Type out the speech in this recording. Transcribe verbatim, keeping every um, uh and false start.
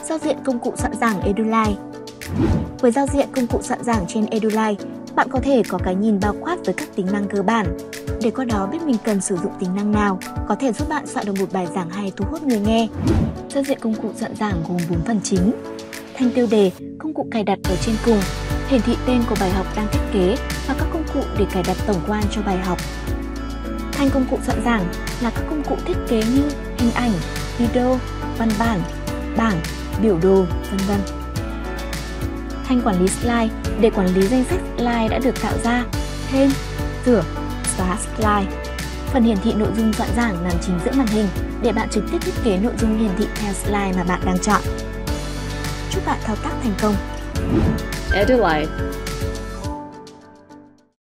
Giao diện công cụ soạn giảng Edulite. Với giao diện công cụ soạn giảng trên Edulite, bạn có thể có cái nhìn bao quát với các tính năng cơ bản. Để qua đó biết mình cần sử dụng tính năng nào, có thể giúp bạn soạn được một bài giảng hay thu hút người nghe. Giao diện công cụ soạn giảng gồm bốn phần chính. Thanh tiêu đề, công cụ cài đặt ở trên cùng, hiển thị tên của bài học đang thiết kế và các công cụ để cài đặt tổng quan cho bài học. Thanh công cụ soạn giảng là các công cụ thiết kế như hình ảnh, video, văn bản, bảng, biểu đồ, vân vân. Thanh quản lý slide để quản lý danh sách slide đã được tạo ra, thêm, sửa, xóa slide. Phần hiển thị nội dung soạn giảng nằm chính giữa màn hình để bạn trực tiếp thiết kế nội dung hiển thị theo slide mà bạn đang chọn. Chúc bạn thao tác thành công! Edulite